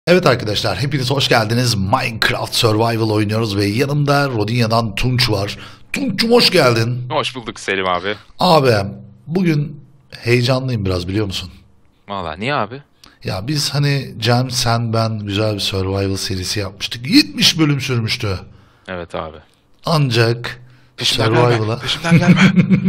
Evet arkadaşlar, hepiniz hoş geldiniz. Minecraft Survival oynuyoruz ve yanımda Rodinya'dan Tunç var. Tunç'cum hoş geldin. Hoş bulduk Selim abi. Abi bugün heyecanlıyım biraz, biliyor musun? Valla niye abi? Ya biz hani Cem, sen, ben güzel bir Survival serisi yapmıştık. 70 bölüm sürmüştü. Evet abi. Ancak Peşimden Survival'a... Peşimden gelme.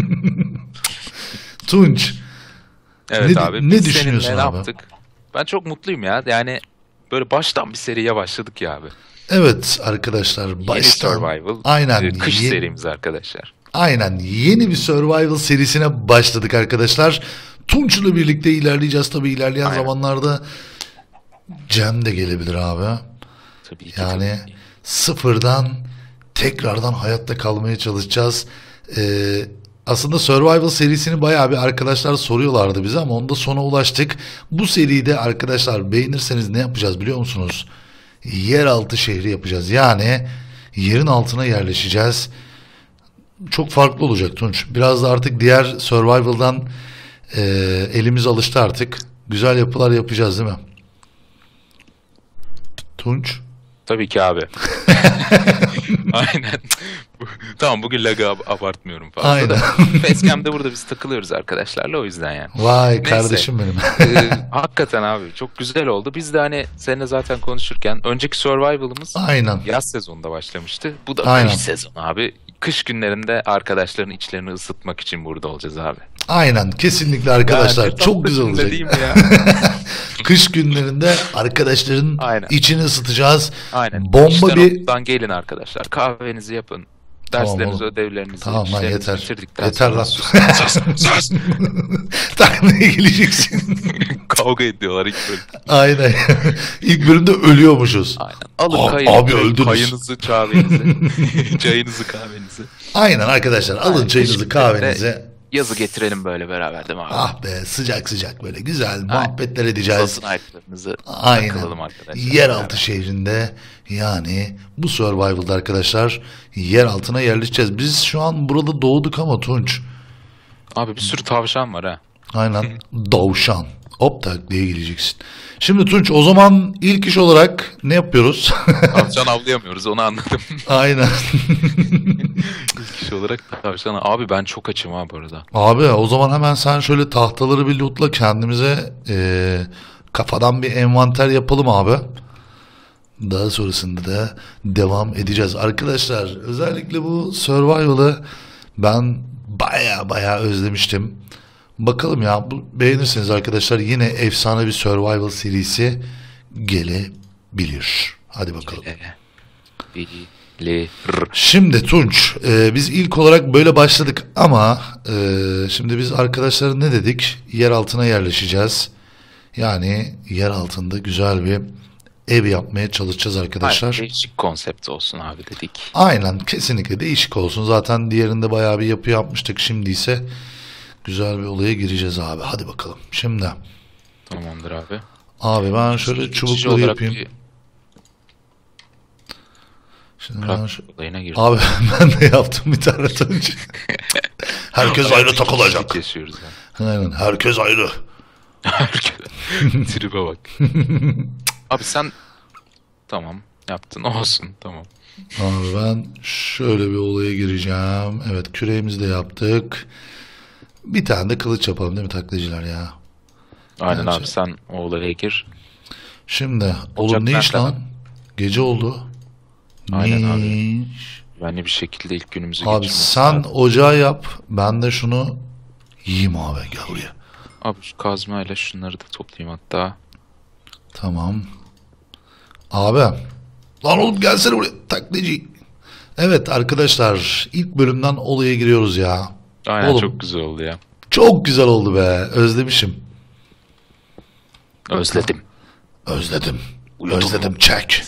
Tunç, Evet ne, abi. ne Biz düşünüyorsun seninle abi? ne yaptık? Ben çok mutluyum ya. Yani böyle baştan bir seriye başladık ya abi. Evet arkadaşlar, Yeni baştan... Survival. Aynen. Kış serimiz arkadaşlar. Aynen, yeni bir survival serisine başladık arkadaşlar. Tunç'la birlikte ilerleyeceğiz tabii, ilerleyen Aynen. zamanlarda Cem de gelebilir abi. Tabii ki. Yani tabii ki. sıfırdan tekrardan hayatta kalmaya çalışacağız. Aslında survival serisini bayağı bir arkadaşlar soruyorlardı bize ama onda sona ulaştık. Bu seride arkadaşlar beğenirseniz ne yapacağız biliyor musunuz? Yeraltı şehri yapacağız. Yani yerin altına yerleşeceğiz. Çok farklı olacak Tunç. Biraz da artık diğer Survival'dan elimiz alıştı artık. Güzel yapılar yapacağız değil mi? Tunç. Tabii ki abi. Aynen. Tamam, bugün lagı abartmıyorum fazla. Aynen. Facecam'de burada biz takılıyoruz arkadaşlarla, o yüzden yani. Vay Neyse. kardeşim benim. Hakikaten abi çok güzel oldu. Biz de hani seninle zaten konuşurken önceki Survival'ımız Aynen. yaz sezonunda başlamıştı. Bu da Aynen. kış sezonu abi. Kış günlerinde arkadaşların içlerini ısıtmak için burada olacağız abi. Aynen. Kesinlikle arkadaşlar. Yani Çok güzel tatlı olacak. değil mi ya? Kış günlerinde arkadaşların Aynen. içini ısıtacağız. Aynen. Bomba İşten bir... okuldan gelin arkadaşlar. Kahvenizi yapın. Tamam Derslerinizi, oğlum. ödevlerinizi, Tamam lan, işlerinizi yeter. bitirdikten Yeter sonra lan. sus. Takmaya geleceksin. Kavga ediyorlar ilk bölüm. Aynen. İlk bölümde ölüyormuşuz. Aynen. Alın Abi öldünüz. kayınızı, kahvenizi, çayınızı, kahvenizi. Aynen arkadaşlar, alın Aynen. çayınızı, Kış kahvenizi. Yazı getirelim böyle beraber değil mi abi? Ah be, sıcak sıcak böyle güzel muhabbetler edeceğiz. Uzatın ayaklarınızı, Aynen. takılalım arkadaşlar. Yeraltı beraber. şehrinde, yani bu Survival'da arkadaşlar yer altına yerleşeceğiz. Biz şu an burada doğduk ama Tunç. Abi bir sürü tavşan var ha. Aynen. Davşan. Hop tak diye geleceksin. Şimdi Tunç, o zaman ilk iş olarak ne yapıyoruz? Tavşan avlayamıyoruz, onu anladım. Aynen. İlk kişi olarak tavşan. Abi ben çok açım ha bu arada. Abi o zaman hemen sen şöyle tahtaları bir lootla, kendimize kafadan bir envanter yapalım abi. Daha sonrasında da devam edeceğiz. Arkadaşlar özellikle bu Survival'ı ben baya özlemiştim. Bakalım ya, beğenirseniz arkadaşlar yine efsane bir Survival serisi gelebilir. Hadi bakalım. Bilir. Şimdi Tunç, biz ilk olarak böyle başladık ama şimdi biz arkadaşlara ne dedik? Yer altına yerleşeceğiz. Yani yer altında güzel bir ev yapmaya çalışacağız arkadaşlar. Aynen, değişik konsept olsun abi dedik. Aynen, kesinlikle değişik olsun. Zaten diğerinde bayağı bir yapı yapmıştık. Şimdi ise güzel bir olaya gireceğiz abi. Hadi bakalım. Şimdi. Tamamdır abi. Abi ben şöyle İkinci çubukları olarak yapayım. bir Şimdi ben olayına girdim. Abi ben de yaptım bir tane önce. Herkes ayrı takılacak. Yaşıyoruz yani. Aynen, herkes ayrı. Tribe bak. Abi sen tamam yaptın, olsun, tamam. Abi ben şöyle bir olaya gireceğim. Evet, küreğimizi de yaptık. Bir tane de kılıç yapalım değil mi taklacılar ya? Aynen Bence. abi, sen o olaya gir. Şimdi oğlum ne iş nerede lan? Gece oldu. Aynen Ne abi. iş? Güvenli bir şekilde ilk günümüzü Abi geçirmemiz sen lazım. ocağı yap. Ben de şunu yiyeyim abi, gel buraya. Abi şu kazmayla şunları da toplayayım hatta. Tamam. Abi. Lan oğlum gelsene buraya taklacı. Evet arkadaşlar, ilk bölümden olaya giriyoruz ya. Aynen, Oğlum, çok güzel oldu ya. çok güzel oldu be. Özlemişim. Özledim. Özledim. Uyudum Özledim, mu? çek.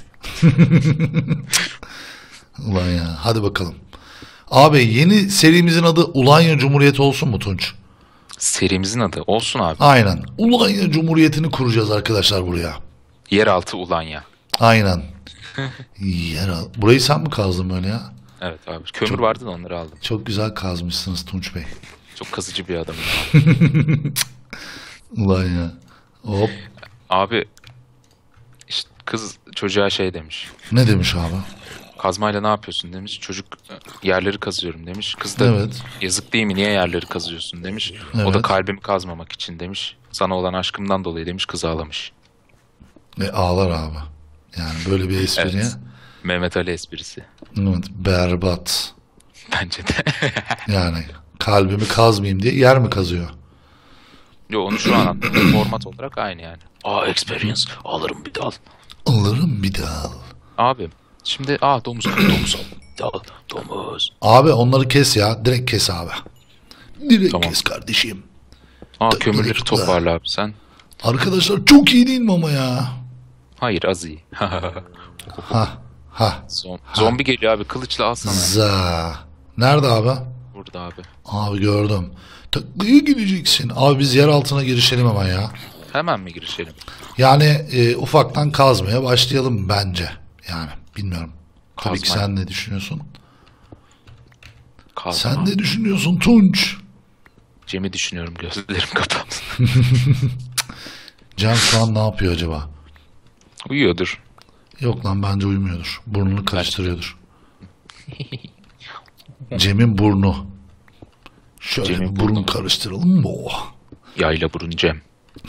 Ulan ya, hadi bakalım. Abi yeni serimizin adı Ulanya Cumhuriyeti olsun mu Tunç? Serimizin adı olsun abi. Aynen. Ulanya Cumhuriyeti'ni kuracağız arkadaşlar buraya. Yeraltı Ulanya. Aynen. Burayı sen mi kazdın böyle ya? Evet abi. Kömür vardı da onları aldım. Çok güzel kazmışsınız Tunç Bey. Çok kazıcı bir adamım abi. Ulan ya. Hop. Abi işte Kız çocuğa şey demiş. Ne demiş abi? Kazmayla ne yapıyorsun demiş. Çocuk yerleri kazıyorum demiş. Kız da Evet. yazık değil mi, niye yerleri kazıyorsun demiş. O Evet. da kalbimi kazmamak için demiş. Sana olan aşkımdan dolayı demiş, kız ağlamış. Ağlar abi. Yani böyle bir espriye. Evet. Mehmet Ali esprisi. Evet, berbat. Bence de. Yani kalbimi kazmayayım diye yer mi kazıyor? Yo, onu şu an anlattığım format olarak aynı yani. Experience. Alırım bir dal. Alırım bir daha. Abi şimdi domuz domuz al. Domuz. Abi onları kes ya. Direkt kes abi. Direkt Tamam. kes kardeşim. Kömürleri Tıkla. toparla abi sen. Arkadaşlar çok iyi değil mi ama ya? Hayır, az iyi. Ha. Zombi geliyor abi, kılıçla alsana. Za. Nerede abi? Burada abi. Abi gördüm. Taklaya gireceksin. Abi biz yer altına girişelim hemen ya. Hemen mi girişelim? Yani ufaktan kazmaya başlayalım bence. Yani bilmiyorum. Tabii ki Kazmaya. sen ne düşünüyorsun? Kazma. Sen ne düşünüyorsun Tunç? Cem'i düşünüyorum, gözlerim kapalı. Cem şu an ne yapıyor acaba? Uyuyordur. Yok lan bence uyumuyordur. Burnunu karıştırıyordur. Cem'in burnu. Şöyle Cem'in bir burun burnu. karıştıralım mı? Oh. Yayla burun Cem.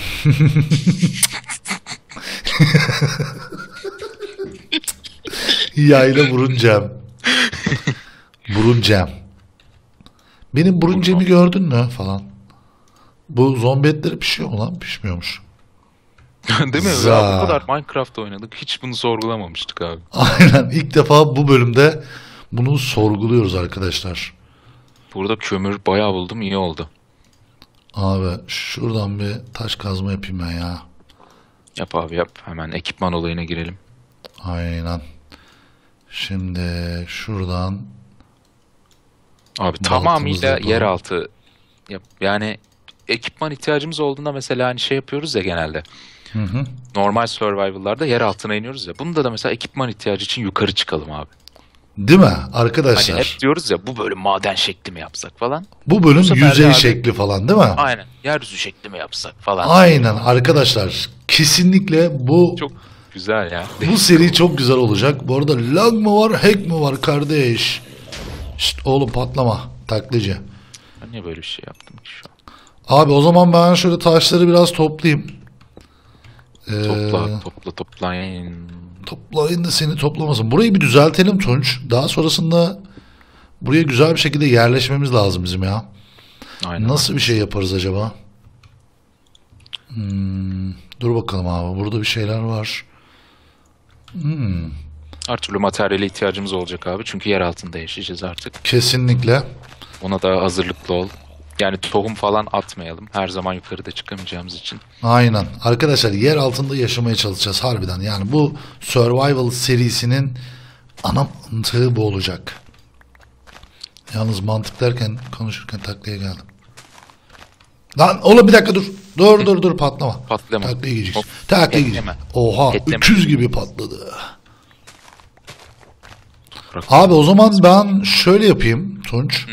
Yayla burun Cem. Burun Cem. Benim burun Cem'i gördün mü falan. Bu zombi etleri pişiyor mu lan? Pişmiyormuş. Değil mi? Za. Ya, bu kadar Minecraft oynadık. Hiç bunu sorgulamamıştık abi. Aynen, ilk defa bu bölümde bunu sorguluyoruz arkadaşlar. Burada kömür bayağı buldum, iyi oldu. Abi şuradan bir taş kazma yapayım ben ya. Yap abi yap. Hemen ekipman olayına girelim. Aynen. Şimdi şuradan Abi Baltımızı tamamıyla yapalım. yeraltı yap. Yani ekipman ihtiyacımız olduğunda mesela hani şey yapıyoruz ya genelde. hı. Normal survival'larda yer altına iniyoruz ya. Bunda da mesela ekipman ihtiyacı için yukarı çıkalım abi. Değil mi Hani arkadaşlar? hep diyoruz ya, bu bölüm maden şekli mi yapsak falan. Bu bölüm Bu sefer de yüzey abi- şekli falan değil mi? Aynen. Yeryüzü şekli mi yapsak falan. Aynen arkadaşlar. Kesinlikle bu Çok güzel ya. bu seri çok güzel olacak. Bu arada lag mı var, hack mi var kardeş? Şşt oğlum patlama taklacı. Ben niye böyle bir şey yaptım ki şu an? Abi o zaman ben şöyle taşları biraz toplayayım. Toplayın. Toplayın da seni toplamasın. Burayı bir düzeltelim Tunç. Daha sonrasında buraya güzel bir şekilde yerleşmemiz lazım bizim ya. Aynen. Nasıl bir şey yaparız acaba? Dur bakalım abi. Burada bir şeyler var. Her türlü materyale ihtiyacımız olacak abi. Çünkü yer altında yaşayacağız artık. Kesinlikle. Ona da hazırlıklı ol. Yani tohum falan atmayalım. Her zaman yukarıda çıkamayacağımız için. Aynen. Arkadaşlar yer altında yaşamaya çalışacağız harbiden. Yani bu Survival serisinin ana mantığı bu olacak. Yalnız mantık derken konuşurken taklaya geldim. Lan oğlum bir dakika dur. Dur patlama. Patlama. Taklaya gideceksin. Hop. Taklaya gideceksin. Ekleme. Oha Ekleme. 300 gibi patladı. Bırak. Abi o zaman ben şöyle yapayım Tunç.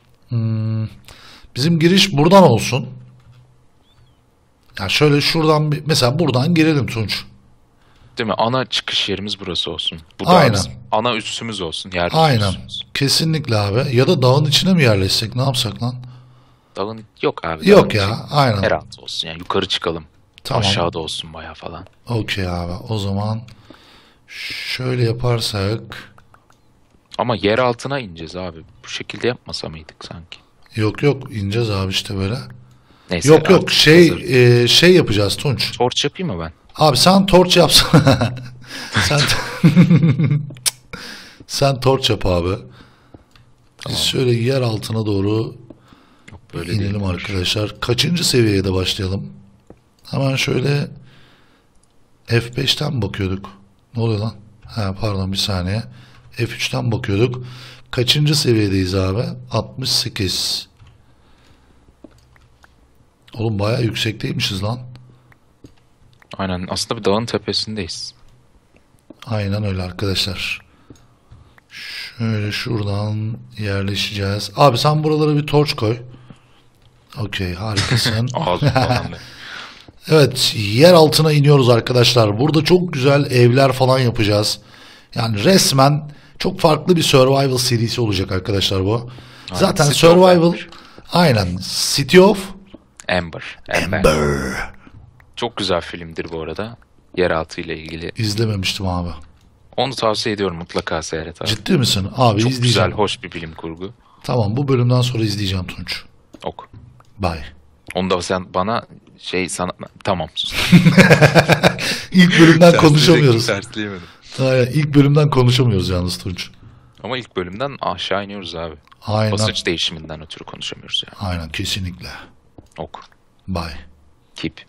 Bizim giriş buradan olsun. Ya şöyle şuradan mesela buradan girelim Tunç. Değil mi? Ana çıkış yerimiz burası olsun. Bu da Aynen. bizim ana üssümüz olsun. Yer Aynen. üssümüz. Kesinlikle abi. Ya da dağın içine mi yerleşsek ne yapsak lan? Dağın yok abi. Yok dağın ya, içi aynen. Yer altı olsun. Yani yukarı çıkalım. Tamam. Aşağıda olsun baya falan. Okey abi. O zaman şöyle yaparsak Ama yer altına ineceğiz abi. Bu şekilde yapmasa mıydık sanki? yok ineceğiz abi işte böyle. Neyse. Yok artık şey hazır. şey yapacağız Tunç. Torç yapayım mı ben? Abi sen torç yapsana. sen sen torç yap abi. Biz şöyle yer altına doğru Böyle inelim değil. arkadaşlar. Kaçıncı seviyeye de başlayalım? Hemen şöyle F5'ten bakıyorduk. Ne oluyor lan? Ha, pardon bir saniye. F3'ten bakıyorduk. Kaçıncı seviyedeyiz abi? 68. Oğlum bayağı yüksekteymişiz lan. Aynen. Aslında bir dağın tepesindeyiz. Aynen öyle arkadaşlar. Şöyle şuradan yerleşeceğiz. Abi sen buralara bir torç koy. Okey harikasın. Ağzım falan be. Evet, yer altına iniyoruz arkadaşlar. Burada çok güzel evler falan yapacağız. Yani resmen çok farklı bir survival serisi olacak arkadaşlar bu. Aynen, Zaten City of survival Ember. aynen City of Ember. Ember. Çok güzel filmdir bu arada. Yeraltı ile ilgili. İzlememiştim abi. Onu tavsiye ediyorum, mutlaka seyret abi. Ciddi misin? Abi Çok izleyeceğim. güzel, hoş bir bilim kurgu. Tamam, bu bölümden sonra izleyeceğim Tunç. Oku. Bye. Onu da sen bana sana... Tamam. İlk bölümden konuşamıyoruz. Tersleyemedim. Aynen, ilk bölümden konuşamıyoruz yalnız Tunç. Ama ilk bölümden aşağı iniyoruz abi. Aynen. Basınç değişiminden ötürü konuşamıyoruz yani. Aynen, kesinlikle. Oku. Bye. Keep.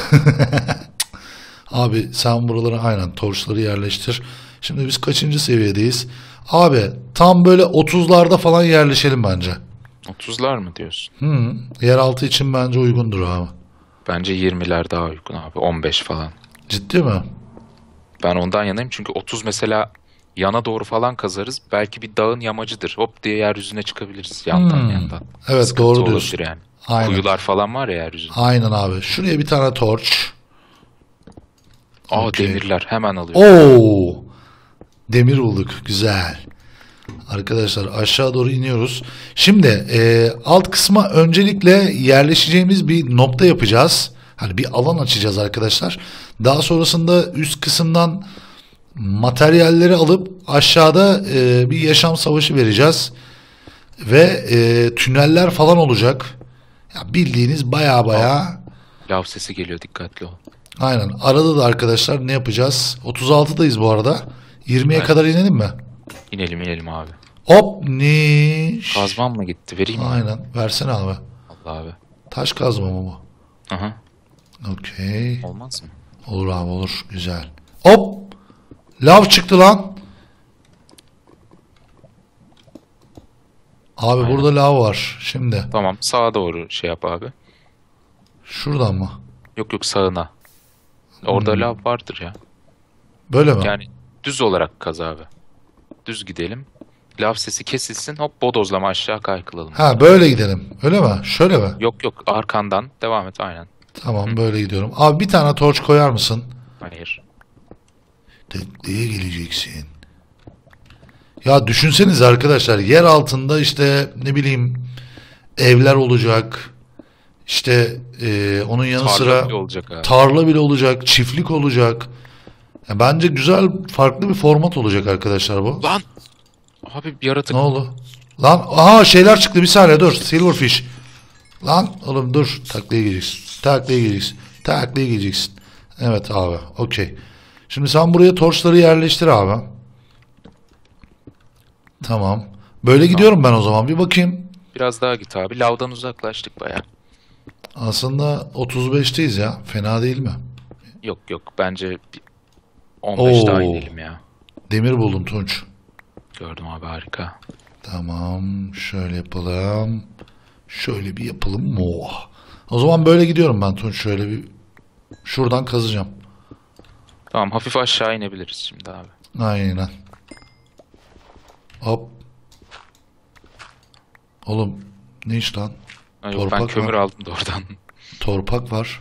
Abi sen buralara aynen torçları yerleştir. Şimdi biz kaçıncı seviyedeyiz? Abi tam böyle 30'larda falan yerleşelim bence. 30'lar mı diyorsun? Yeraltı için bence uygundur abi. Bence 20'ler daha uygun abi. 15 falan. Ciddi mi? Ben ondan yanayım çünkü 30 mesela yana doğru falan kazarız. Belki bir dağın yamacıdır. Hop diye yeryüzüne çıkabiliriz yandan yandan. Evet, Sıkıntı doğru olabilir diyorsun. yani. Aynen. Kuyular falan var ya yeryüzünde. Aynen abi. Şuraya bir tane torç. Aa, Okey. demirler hemen alıyorum. Oo! Demir bulduk. Güzel. Arkadaşlar aşağı doğru iniyoruz. Şimdi alt kısma öncelikle yerleşeceğimiz bir nokta yapacağız. Hani bir alan açacağız arkadaşlar. Daha sonrasında üst kısımdan materyalleri alıp aşağıda bir yaşam savaşı vereceğiz. Ve tüneller falan olacak. Ya bildiğiniz baya Lav sesi geliyor, dikkatli ol. aynen. Arada da arkadaşlar ne yapacağız? 36'dayız bu arada. 20'ye Evet. kadar inelim mi? İnelim abi. Hop niş. Kazmam mı gitti? Vereyim mi? Aynen. Versene abi. Allah abi. Taş kazma mı bu? Aha. Okey. Olmaz mı? Olur abi, olur. Güzel. Hop. Lav çıktı lan. Abi Aynen. burada lav var. Şimdi. Tamam, sağa doğru şey yap abi. Şuradan mı? Yok sağına. Orada lav vardır ya. Böyle mi? Yani düz olarak kaz abi. Düz gidelim. Lav sesi kesilsin, hop bodozlama aşağı kaykılalım. Ha, böyle gidelim. Öyle mi? Şöyle mi? Yok arkandan devam et aynen. Tamam, böyle gidiyorum. Abi bir tane torç koyar mısın? Hayır. Tekneye geleceksin. Ya düşünsenize arkadaşlar, yer altında işte ne bileyim evler olacak. İşte onun yanı Tarla sıra bile olacak abi. tarla bile olacak, çiftlik olacak. Ya bence güzel, farklı bir format olacak arkadaşlar bu. Lan! Abi bir yaratık. Ne oldu? Lan aha, şeyler çıktı, bir saniye dur. Silverfish. Lan oğlum dur. Taklaya gireceksin. Taklaya gireceksin. Taklaya gireceksin. Evet abi. Okey. Şimdi sen buraya torçları yerleştir abi. Tamam. Böyle gidiyorum ben o zaman. Bir bakayım. Biraz daha git abi. Lavdan uzaklaştık baya. Aslında 35'teyiz ya. Fena değil mi? Yok bence bir 15 daha Oo. inelim ya. Demir buldum Tunç. Gördüm abi, harika. Tamam. Şöyle yapalım. Şöyle bir yapalım. Oh. O zaman böyle gidiyorum ben Tunç. Şöyle bir şuradan kazacağım. Tamam, hafif aşağı inebiliriz şimdi abi. Aynen. Hop. Oğlum ne iş lan? Ha, yok, ben Torpak kömür var. aldım da oradan. Torpak var.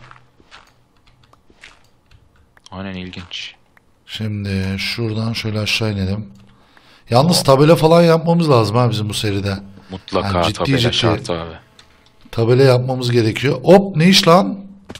Aynen, ilginç. Şimdi şuradan şöyle aşağı inelim. Yalnız tabela falan yapmamız lazım ha bizim bu seride. Mutlaka Yani ciddi tabela ciddi. şart abi. Tabela yapmamız gerekiyor. Hop ne iş lan?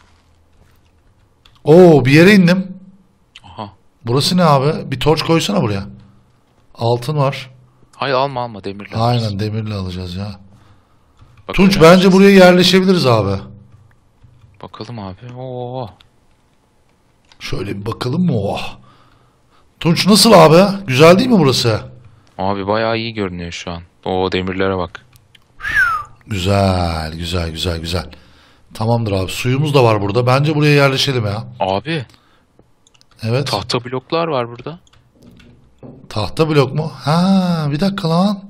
Oo, bir yere indim. Aha. Burası ne abi? Bir torç koysana buraya. Altın var. Hayır, alma demirler. Aynen, demirle alacağız ya. Bakalım Tunç ya. bence buraya yerleşebiliriz abi. Bakalım abi. Oo. Şöyle bir bakalım mı? Oh. Tunç nasıl abi? Güzel değil mi burası? Abi bayağı iyi görünüyor şu an. Oo, demirlere bak. Güzel, güzel, güzel, güzel. Tamamdır abi. Suyumuz da var burada. Bence buraya yerleşelim ya. Abi Evet. tahta bloklar var burada. Tahta blok mu? Ha, bir dakika lan.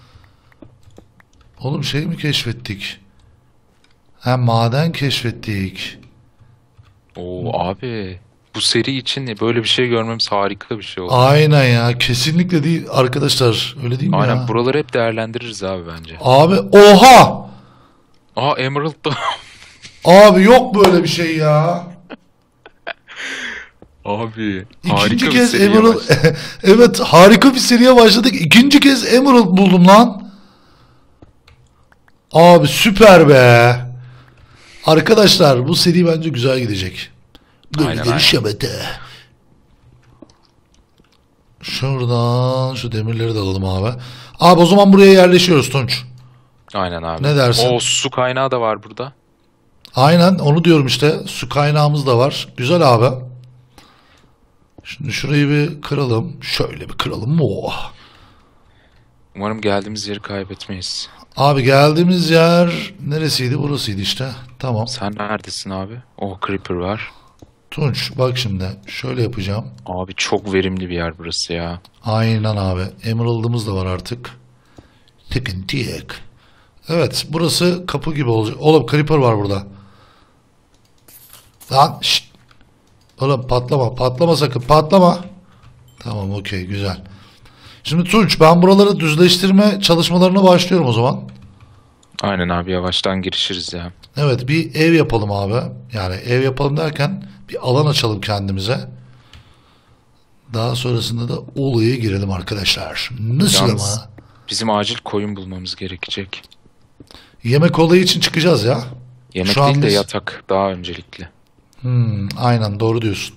Oğlum şey mi keşfettik? Ha, maden keşfettik. Oo abi. Bu seri için böyle bir şey görmemiz harika bir şey oldu. Aynen ya. Kesinlikle değil arkadaşlar. Öyle değil mi Aynen, ya? buraları hep değerlendiririz abi bence. Abi oha! Aa, Emerald da. Abi yok böyle bir şey ya. Abi İkinci harika bir kez seriye Emerald. başladık. Evet, harika bir seriye başladık. İkinci kez Emerald buldum lan. Abi süper be. Arkadaşlar bu seri bence güzel gidecek. Böyle Aynen, gelişemedi. Şuradan şu demirleri de alalım abi. Abi o zaman buraya yerleşiyoruz Tunç. Aynen abi. Ne dersin? O su kaynağı da var burada. Aynen onu diyorum işte. Su kaynağımız da var. Güzel abi. Şimdi şurayı bir kıralım. Şöyle bir kıralım. Oh. Umarım geldiğimiz yeri kaybetmeyiz. Abi geldiğimiz yer neresiydi? Burasıydı işte. Tamam. Sen neredesin abi? Oh, Creeper var. Tunç bak şimdi. Şöyle yapacağım. Abi çok verimli bir yer burası ya. Aynen abi. Emerald'ımız da var artık. Sıkıntı yok. Evet burası kapı gibi olacak. Oğlum Creeper var burada. Lan şşt. Oğlum patlama. Patlama sakın. Patlama. Tamam okey güzel. Şimdi Tunç ben buraları düzleştirme çalışmalarına başlıyorum o zaman. Aynen abi, yavaştan girişiriz ya. Evet bir ev yapalım abi. Yani ev yapalım derken bir alan açalım kendimize. Daha sonrasında da olaya girelim arkadaşlar. Nasıl Yalnız ama? bizim acil koyun bulmamız gerekecek. Yemek olayı için çıkacağız ya. Yemek Şu an değil de biz- yatak daha öncelikli. Aynen doğru diyorsun.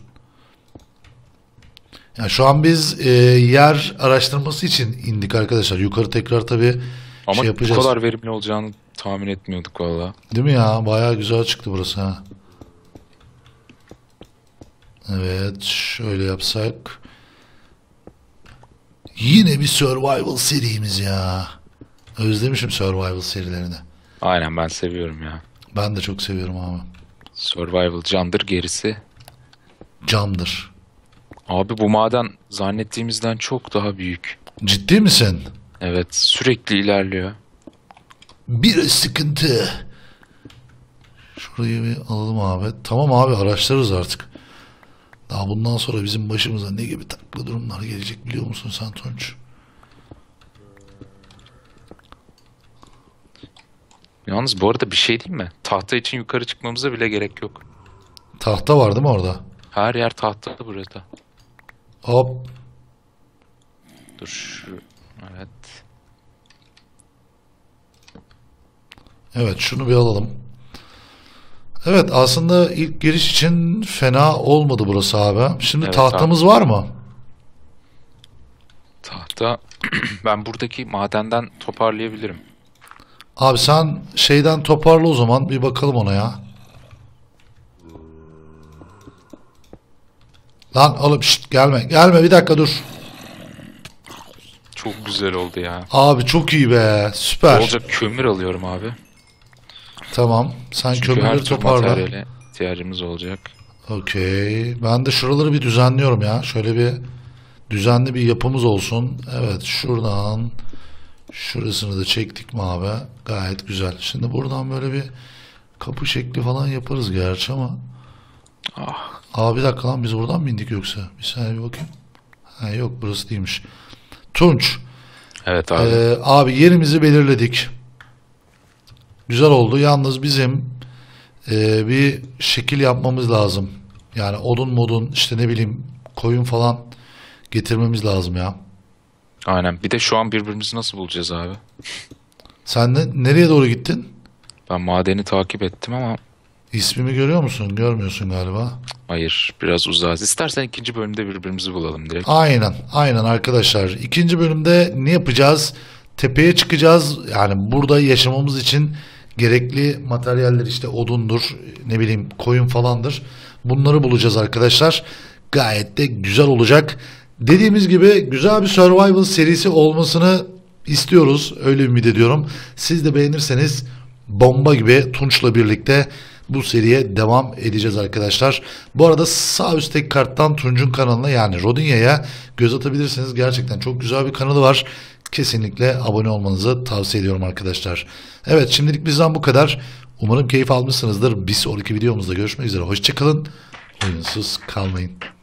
Ya şu an biz yer araştırması için indik arkadaşlar. Yukarı tekrar tabii Ama şey bu yapacağız. kadar verimli olacağını tahmin etmiyorduk valla. Değil mi ya? Bayağı güzel çıktı burası ha. Evet, şöyle yapsak. Yine bir survival serimiz ya. Özlemişim survival serilerini. Aynen, ben seviyorum ya. Ben de çok seviyorum abi. Survival candır gerisi. Camdır. Abi bu maden zannettiğimizden çok daha büyük. Ciddi misin? Evet, sürekli ilerliyor. Bir sıkıntı. Şurayı bir alalım abi. Tamam abi araştırırız artık. Daha bundan sonra bizim başımıza ne gibi taklı durumlar gelecek biliyor musun sen Tunç? Yalnız bu arada bir şey diyeyim mi? Tahta için yukarı çıkmamıza bile gerek yok. Tahta var değil mi orada? Her yer tahta burada. Hop. Dur şu... Evet. Evet şunu bir alalım. Evet aslında ilk giriş için fena olmadı burası abi. Şimdi Evet tahtamız var mı? Tahta... Ben buradaki madenden toparlayabilirim. Abi sen şeyden toparla o zaman bir bakalım ona ya. Lan oğlum şşt, gelme gelme bir dakika dur. Çok güzel oldu ya. Abi çok iyi be süper. Olacak kömür alıyorum abi. Tamam sen Çünkü her kömürleri tür toparla. materyale ihtiyacımız olacak. Okey. Ben de şuraları bir düzenliyorum ya. Şöyle bir düzenli bir yapımız olsun. Evet şuradan şurasını da çektik mi abi? Gayet güzel. Şimdi buradan böyle bir kapı şekli falan yaparız gerçi ama. Ah, Abi bir dakika lan biz buradan mı indik yoksa? Bir saniye bir bakayım. Ha, yok burası değilmiş. Tunç. evet abi. Abi yerimizi belirledik. Güzel oldu. Yalnız bizim bir şekil yapmamız lazım. Yani odun modun işte ne bileyim koyun falan getirmemiz lazım ya. Aynen. Bir de şu an birbirimizi nasıl bulacağız abi? Sen nereye doğru gittin? Ben madeni takip ettim ama İsmimi görüyor musun? Görmüyorsun galiba. hayır, biraz uzağız. İstersen ikinci bölümde birbirimizi bulalım direkt. Aynen, aynen arkadaşlar. İkinci bölümde ne yapacağız? Tepeye çıkacağız. Yani burada yaşamamız için gerekli materyaller işte odundur, ne bileyim koyun falandır. Bunları bulacağız arkadaşlar. Gayet de güzel olacak. Dediğimiz gibi güzel bir survival serisi olmasını istiyoruz. Öyle ümit ediyorum. Siz de beğenirseniz bomba gibi Tunç'la birlikte bu seriye devam edeceğiz arkadaşlar. Bu arada sağ üstteki karttan Tunç'un kanalına yani Rodinya'ya göz atabilirsiniz. Gerçekten çok güzel bir kanalı var. Kesinlikle abone olmanızı tavsiye ediyorum arkadaşlar. Evet şimdilik bizden bu kadar. Umarım keyif almışsınızdır. Bir sonraki videomuzda görüşmek üzere. Hoşçakalın. Oyunsuz kalmayın.